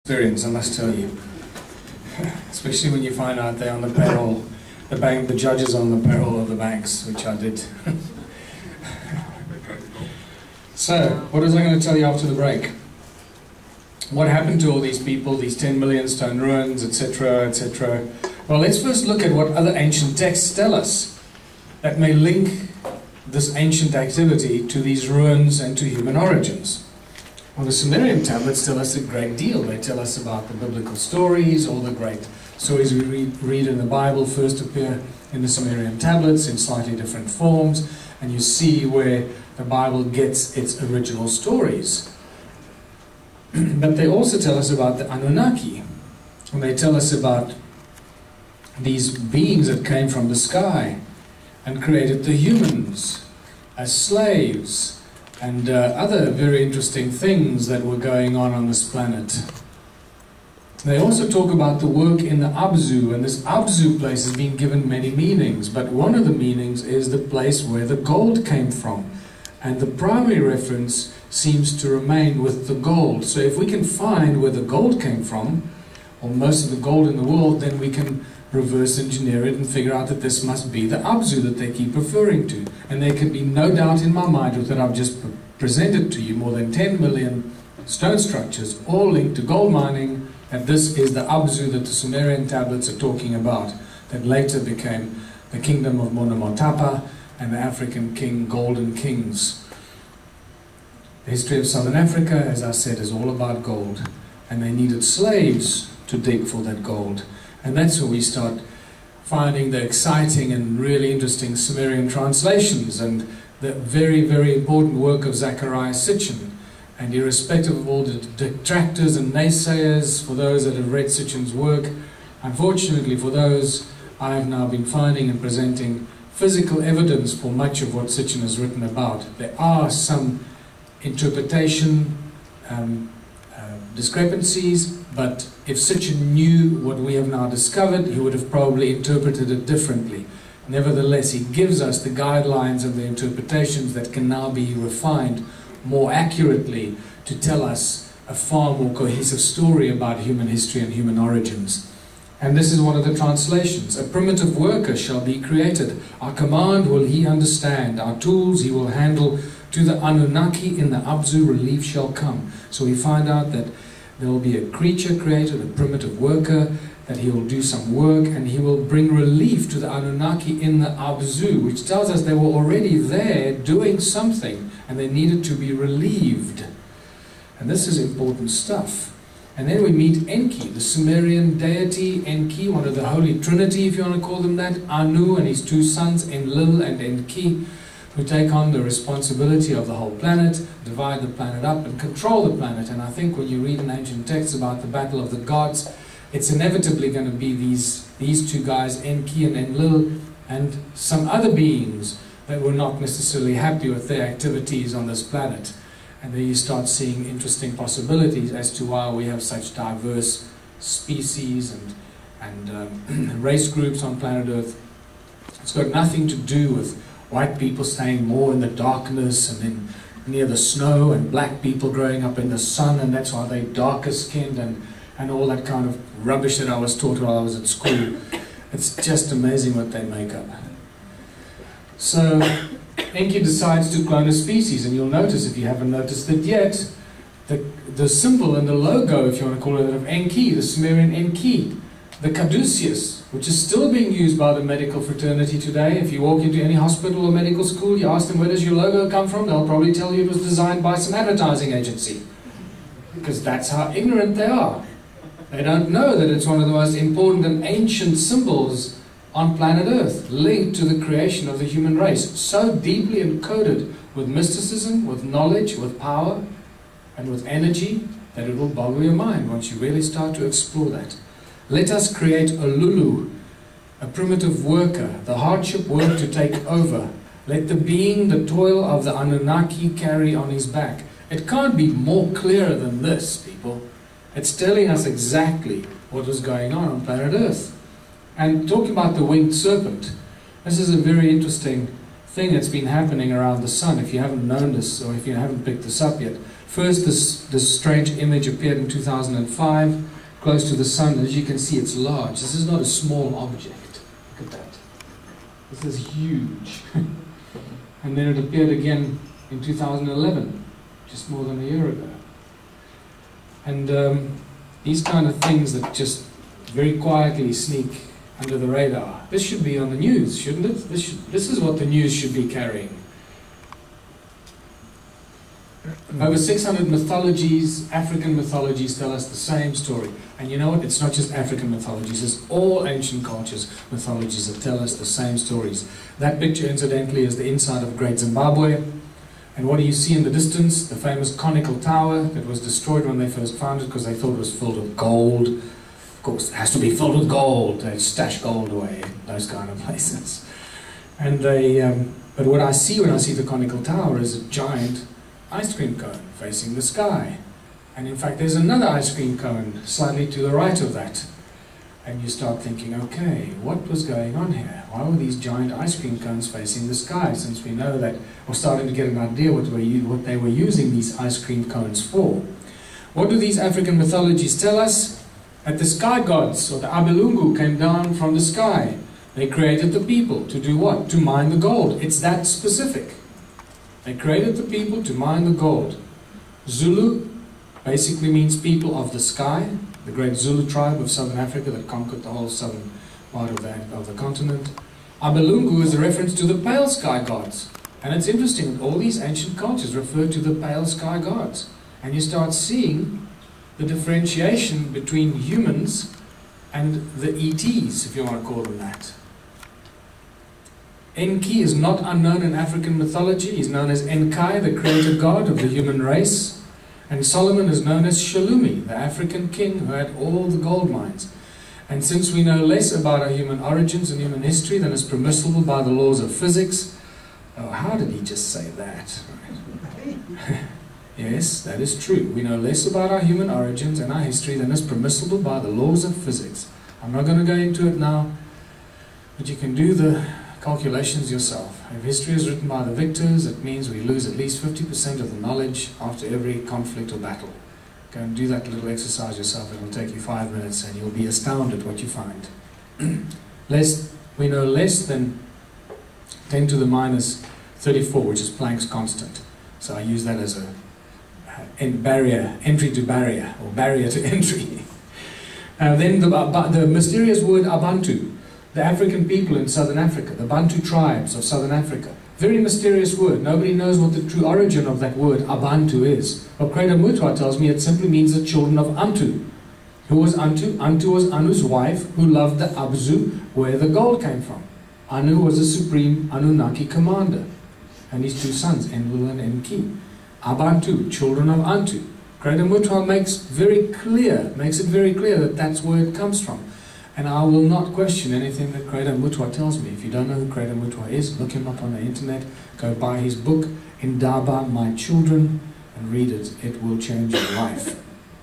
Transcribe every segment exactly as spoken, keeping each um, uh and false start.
experience, I must tell you. Especially when you find out they're on the payroll, the bank, the judges on the payroll of the banks, which I did. So, what was I going to tell you after the break? What happened to all these people, these ten million stone ruins, et cetera, et cetera? Well, let's first look at what other ancient texts tell us that may link this ancient activity to these ruins and to human origins. Well, the Sumerian tablets tell us a great deal. They tell us about the biblical stories. All the great stories we read, read in the Bible first appear in the Sumerian tablets in slightly different forms, and you see where the Bible gets its original stories. But they also tell us about the Anunnaki, and they tell us about these beings that came from the sky and created the humans as slaves, and uh, other very interesting things that were going on on this planet. They also talk about the work in the Abzu, and this Abzu place has been given many meanings, but one of the meanings is the place where the gold came from. And the primary reference seems to remain with the gold. So if we can find where the gold came from, or most of the gold in the world, then we can reverse engineer it and figure out that this must be the Abzu that they keep referring to. And there can be no doubt in my mind with that I've just pre presented to you more than ten million stone structures, all linked to gold mining, and this is the Abzu that the Sumerian tablets are talking about, that later became the kingdom of Monomotapa and the African king, Golden Kings. The history of Southern Africa, as I said, is all about gold, and they needed slaves to dig for that gold. And that's where we start finding the exciting and really interesting Sumerian translations and the very, very important work of Zecharia Sitchin. And irrespective of all the detractors and naysayers, for those that have read Sitchin's work, unfortunately for those, I have now been finding and presenting physical evidence for much of what Sitchin has written about. There are some interpretation um, uh, discrepancies, but if Sitchin knew what we have now discovered, he would have probably interpreted it differently. Nevertheless, he gives us the guidelines and the interpretations that can now be refined more accurately to tell us a far more cohesive story about human history and human origins. And this is one of the translations. A primitive worker shall be created. Our command will he understand. Our tools he will handle. To the Anunnaki in the Abzu relief shall come. So we find out that there will be a creature created, a primitive worker, that he will do some work and he will bring relief to the Anunnaki in the Abzu, which tells us they were already there doing something and they needed to be relieved. And this is important stuff. And then we meet Enki, the Sumerian deity Enki, one of the Holy Trinity, if you want to call them that, Anu and his two sons, Enlil and Enki, who take on the responsibility of the whole planet, divide the planet up and control the planet. And I think when you read in ancient texts about the battle of the gods, it's inevitably going to be these, these two guys, Enki and Enlil, and some other beings that were not necessarily happy with their activities on this planet. And then you start seeing interesting possibilities as to why we have such diverse species and, and um, race groups on planet Earth. It's got nothing to do with white people staying more in the darkness and in, near the snow, and black people growing up in the sun, and that's why they're darker skinned, and, and all that kind of rubbish that I was taught while I was at school. It's just amazing what they make up. So Enki decides to clone a species, and you'll notice, if you haven't noticed it yet, the, the symbol and the logo, if you want to call it, of Enki, the Sumerian Enki, the caduceus, which is still being used by the medical fraternity today. If you walk into any hospital or medical school, you ask them, where does your logo come from? They'll probably tell you it was designed by some advertising agency. Because that's how ignorant they are. They don't know that it's one of the most important and ancient symbols on planet Earth, linked to the creation of the human race, so deeply encoded with mysticism, with knowledge, with power, and with energy, that it will boggle your mind once you really start to explore that. Let us create a Lulu, a primitive worker, the hardship work to take over. Let the being the toil of the Anunnaki carry on his back. It can't be more clearer than this, people. It's telling us exactly what was going on on planet Earth. And talking about the winged serpent, this is a very interesting thing that's been happening around the sun. If you haven't known this, or if you haven't picked this up yet, First, this, this strange image appeared in two thousand five, close to the sun. As you can see, it's large. This is not a small object. Look at that. This is huge. And then it appeared again in two thousand eleven, just more than a year ago. And um, these kind of things that just very quietly sneak under the radar. This should be on the news, shouldn't it? This, should, this is what the news should be carrying. Over six hundred mythologies, African mythologies, tell us the same story. And you know what? It's not just African mythologies, it's all ancient cultures, mythologies that tell us the same stories. That picture, incidentally, is the inside of Great Zimbabwe. And what do you see in the distance? The famous conical tower that was destroyed when they first found it because they thought it was filled with gold. Of course, it has to be filled with gold. They stash gold away in those kind of places. And they, um, but what I see when I see the conical tower is a giant ice cream cone facing the sky. And in fact, there's another ice cream cone slightly to the right of that. And you start thinking, okay, what was going on here? Why were these giant ice cream cones facing the sky? Since we know that we're starting to get an idea what, we, what they were using these ice cream cones for. What do these African mythologies tell us? That the sky gods, or the Abelungu, came down from the sky. They created the people to do what? To mine the gold. It's that specific. They created the people to mine the gold. Zulu basically means people of the sky, the great Zulu tribe of southern Africa that conquered the whole southern part of the, of the continent. Abelungu is a reference to the pale sky gods. And it's interesting that all these ancient cultures refer to the pale sky gods. And you start seeing the differentiation between humans and the E Ts, if you want to call them that. Enki is not unknown in African mythology. He's known as Enkai, the creator god of the human race. And Solomon is known as Shalumi, the African king who had all the gold mines. And since we know less about our human origins and human history than is permissible by the laws of physics, oh, how did he just say that? Yes, that is true. We know less about our human origins and our history than is permissible by the laws of physics. I'm not going to go into it now, but you can do the calculations yourself. If history is written by the victors, it means we lose at least fifty percent of the knowledge after every conflict or battle. Go and do that little exercise yourself. It will take you five minutes and you'll be astounded what you find. less, we know less than ten to the minus thirty-four, which is Planck's constant. So I use that as a en barrier, entry to barrier, or barrier to entry. uh, then the, uh, the mysterious word Abantu. The African people in southern Africa, the Bantu tribes of southern Africa. Very mysterious word. Nobody knows what the true origin of that word Abantu is. But Credo Mutwa tells me it simply means the children of Antu. Who was Antu? Antu was Anu's wife who loved the Abzu, where the gold came from. Anu was the supreme Anunnaki commander. And his two sons, Enlil and Enki. Abantu, children of Antu. Credo Mutwa makes very clear, makes it very clear that that's where it comes from. And I will not question anything that Credo Mutwa tells me. If you don't know who Credo Mutwa is, look him up on the internet, go buy his book, Indaba, My Children, and read it. It will change your life.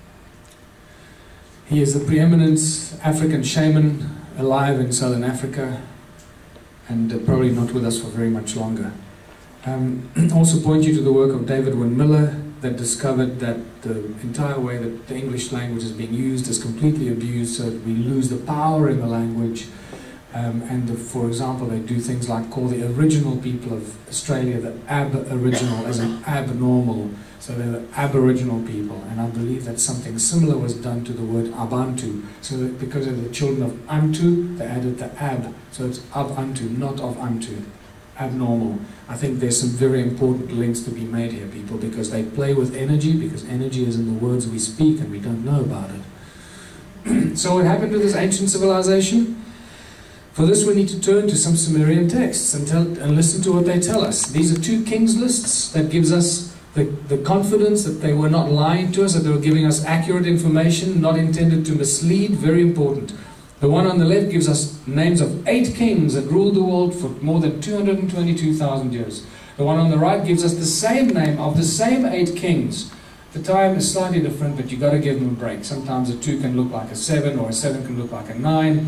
He is the preeminent African shaman alive in southern Africa, and uh, probably not with us for very much longer. Um, also point you to the work of David Wynn Miller that discovered that the entire way that the English language is being used is completely abused, so that we lose the power in the language. Um, and the, for example, they do things like call the original people of Australia the Aboriginal as an abnormal, so they're the Aboriginal people. And I believe that something similar was done to the word Abantu. So that because they're the children of Antu, they added the Ab, so it's Ab-Antu, not of Antu. Abnormal. I think there's some very important links to be made here, people, because they play with energy, because energy is in the words we speak and we don't know about it. So what happened to this ancient civilization? For this we need to turn to some Sumerian texts and, tell, and listen to what they tell us. These are two kings lists that gives us the, the confidence that they were not lying to us, that they were giving us accurate information, not intended to mislead, very important. The one on the left gives us names of eight kings that ruled the world for more than two hundred twenty-two thousand years. The one on the right gives us the same name of the same eight kings. The time is slightly different, but you've got to give them a break. Sometimes a two can look like a seven, or a seven can look like a nine.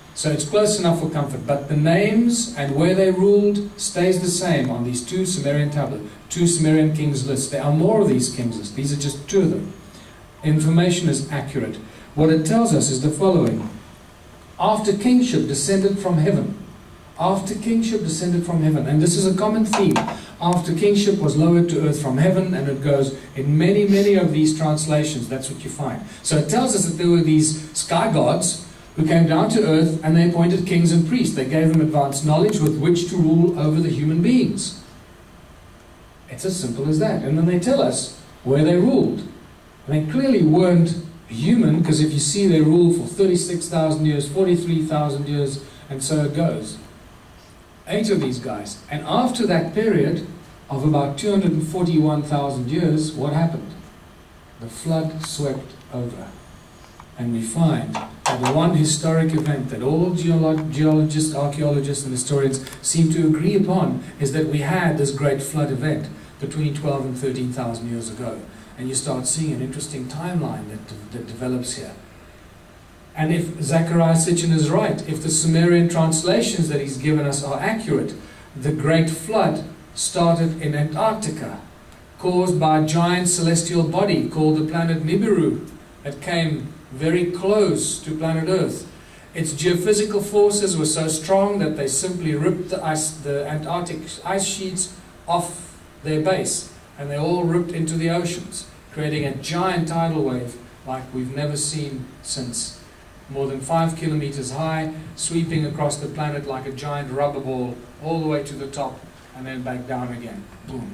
So it's close enough for comfort. But the names and where they ruled stays the same on these two Sumerian tablets, two Sumerian kings lists. There are more of these kings lists. These are just two of them. Information is accurate. What it tells us is the following. After kingship descended from heaven. After kingship descended from heaven. And this is a common theme. After kingship was lowered to earth from heaven, and it goes in many, many of these translations. That's what you find. So it tells us that there were these sky gods who came down to earth, and they appointed kings and priests. They gave them advanced knowledge with which to rule over the human beings. It's as simple as that. And then they tell us where they ruled. And they clearly weren't human, because if you see they ruled for thirty-six thousand years, forty-three thousand years, and so it goes. Eight of these guys. And after that period of about two hundred forty-one thousand years, what happened? The flood swept over. And we find that the one historic event that all geolo geologists, archaeologists, and historians seem to agree upon is that we had this great flood event between twelve and thirteen thousand years ago. And you start seeing an interesting timeline that, de that develops here. And if Zechariah Sitchin is right, if the Sumerian translations that he's given us are accurate, the Great Flood started in Antarctica, caused by a giant celestial body called the planet Nibiru that came very close to planet Earth. Its geophysical forces were so strong that they simply ripped the, ice, the Antarctic ice sheets off their base, and they all ripped into the oceans, creating a giant tidal wave like we've never seen since. More than five kilometers high, sweeping across the planet like a giant rubber ball, all the way to the top, and then back down again. Boom.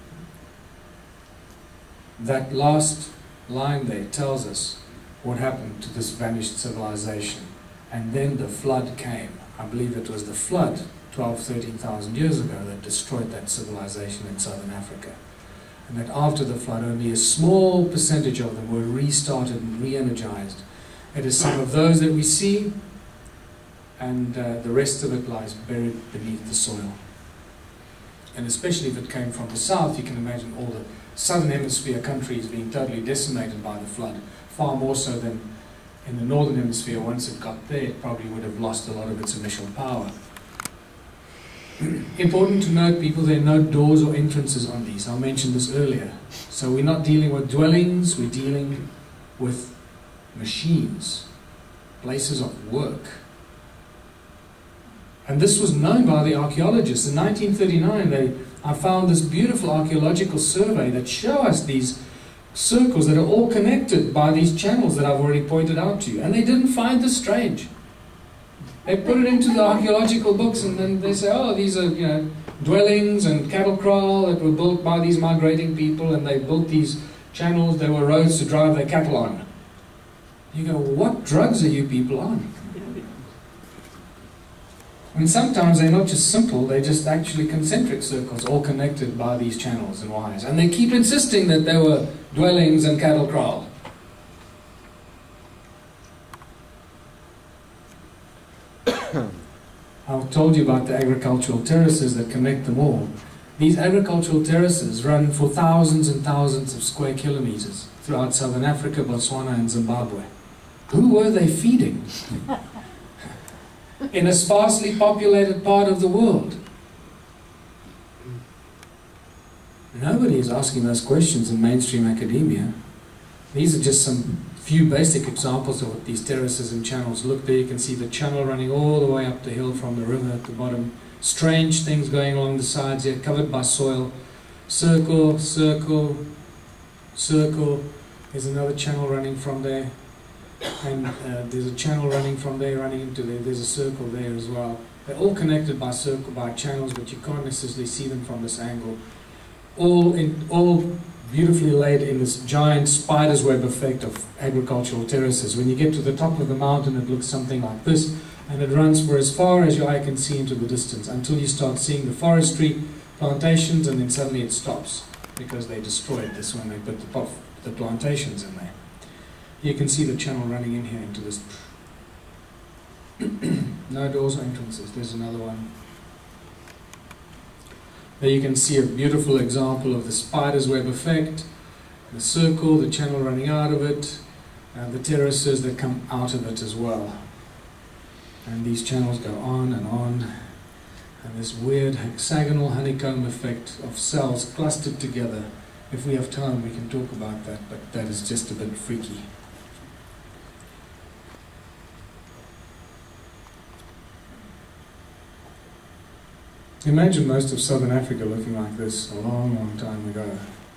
That last line there tells us what happened to this vanished civilization. And then the flood came. I believe it was the flood, twelve, thirteen thousand years ago, that destroyed that civilization in southern Africa. And that after the flood, only a small percentage of them were restarted and re-energized. It is some of those that we see, and uh, the rest of it lies buried beneath the soil. And especially if it came from the south, you can imagine all the southern hemisphere countries being totally decimated by the flood, far more so than in the northern hemisphere. Once it got there, it probably would have lost a lot of its initial power. Important to note, people, there are no doors or entrances on these. I mentioned this earlier. So we're not dealing with dwellings, we're dealing with machines, places of work. And this was known by the archaeologists. In nineteen thirty-nine, they, I found this beautiful archaeological survey that show us these circles that are all connected by these channels that I've already pointed out to you. And they didn't find this strange. They put it into the archaeological books, and then they say, oh, these are, you know, dwellings and cattle kraal that were built by these migrating people, and they built these channels, there were roads to drive their cattle on. You go, what drugs are you people on? And sometimes they're not just simple, they're just actually concentric circles, all connected by these channels and wires. And they keep insisting that there were dwellings and cattle kraal. I've told you about the agricultural terraces that connect them all. These agricultural terraces run for thousands and thousands of square kilometers throughout southern Africa, Botswana and Zimbabwe. Who were they feeding? In a sparsely populated part of the world. Nobody is asking those questions in mainstream academia. These are just some few basic examples of what these terraces and channels look. There you can see the channel running all the way up the hill from the river at the bottom. Strange things going along the sides here, covered by soil. Circle, circle, circle. There's another channel running from there. And uh, there's a channel running from there, running into there. There's a circle there as well. They're all connected by circle, by channels, but you can't necessarily see them from this angle. All in, all beautifully laid in this giant spider's web effect of agricultural terraces. When you get to the top of the mountain, it looks something like this, and it runs for as far as your eye can see into the distance, until you start seeing the forestry, plantations, and then suddenly it stops, because they destroyed this when they put the, the plantations in there. You can see the channel running in here into this. No doors or entrances. There's another one. There you can see a beautiful example of the spider's web effect, the circle, the channel running out of it, and the terraces that come out of it as well. And these channels go on and on, and this weird hexagonal honeycomb effect of cells clustered together. If we have time, we can talk about that, but that is just a bit freaky. Imagine most of southern Africa looking like this a long, long time ago.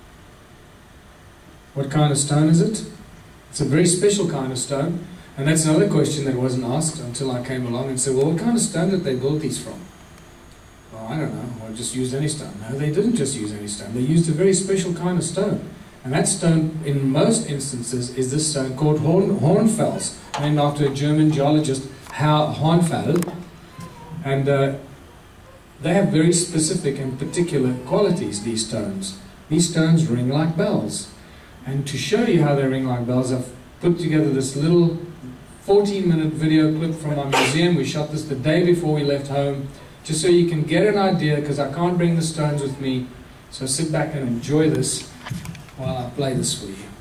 What kind of stone is it? It's a very special kind of stone. And that's another question that wasn't asked until I came along and said, well, what kind of stone did they build these from? Well, I don't know. Well, just used any stone. No, they didn't just use any stone. They used a very special kind of stone. And that stone, in most instances, is this stone called Horn, Hornfels, named after a German geologist, Hornfels. And uh, they have very specific and particular qualities, these stones. These stones ring like bells. And to show you how they ring like bells, I've put together this little fourteen minute video clip from our museum. We shot this the day before we left home, just so you can get an idea, because I can't bring the stones with me. So sit back and enjoy this while I play this for you.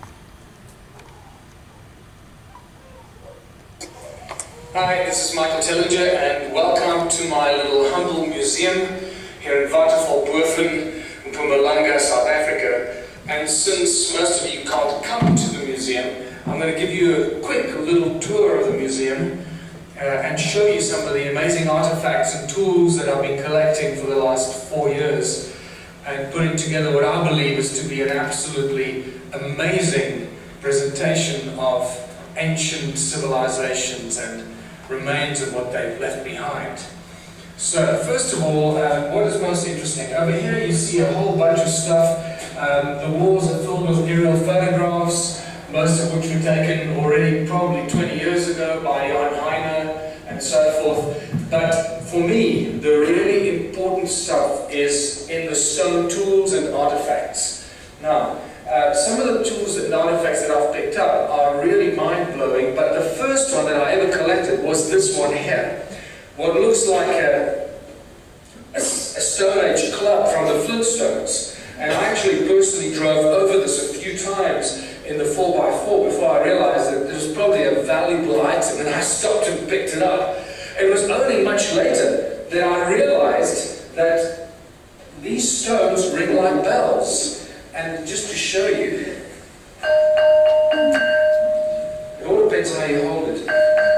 Hi, this is Michael Tellinger, and welcome to my little humble museum here in Waterval-Boven, Mpumalanga, South Africa. And since most of you can't come to the museum, I'm going to give you a quick little tour of the museum uh, and show you some of the amazing artifacts and tools that I've been collecting for the last four years and putting together what I believe is to be an absolutely amazing presentation of ancient civilizations and remains of what they've left behind. So, first of all, uh, what is most interesting? Over here you see a whole bunch of stuff. Um, the walls are filled with aerial photographs, most of which were taken already probably twenty years ago by Jan Heine and so forth. But for me, the really important stuff is in the stone tools and artifacts. Now, uh, some of the tools and artifacts that I've picked up are really mind-blowing, but the first one that I ever collected was this one here. What looks like a, a, a Stone Age club from the Flintstones. And I actually personally drove over this a few times in the four by four before I realized that it was probably a valuable item, and I stopped and picked it up. It was only much later that I realized that these stones ring like bells. And just to show you, it all depends how you hold it.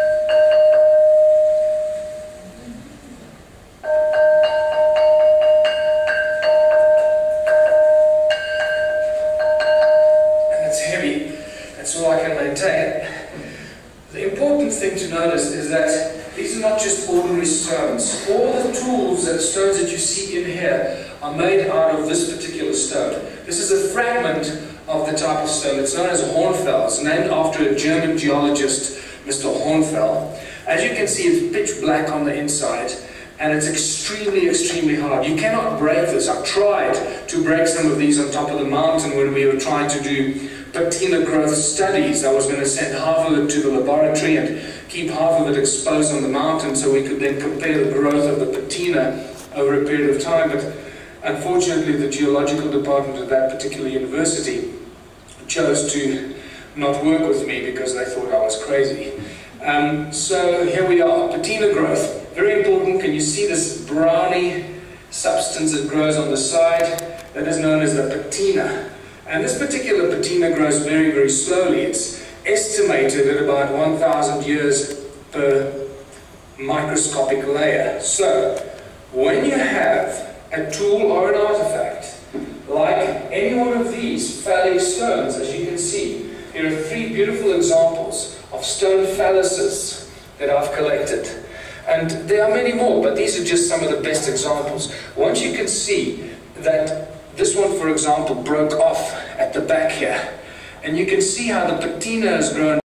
The important thing to notice is that these are not just ordinary stones. All the tools and stones that you see in here are made out of this particular stone. This is a fragment of the type of stone. It's known as Hornfels. It's named after a German geologist, Mister Hornfels. As you can see, it's pitch black on the inside, and it's extremely, extremely hard. You cannot break this. I tried to break some of these on top of the mountain when we were trying to do patina growth studies. I was going to send half of it to the laboratory and keep half of it exposed on the mountain so we could then compare the growth of the patina over a period of time. But unfortunately, the geological department at that particular university chose to not work with me because they thought I was crazy. Um, so here we are, patina growth. Very important. Can you see this browny substance that grows on the side? That is known as the patina. And this particular patina grows very, very slowly. It's estimated at about one thousand years per microscopic layer. So, when you have a tool or an artifact, like any one of these phallic stones, as you can see, here are three beautiful examples of stone phalluses that I've collected. And there are many more, but these are just some of the best examples. Once you can see that this one, for example, broke off at the back here. And you can see how the patina has grown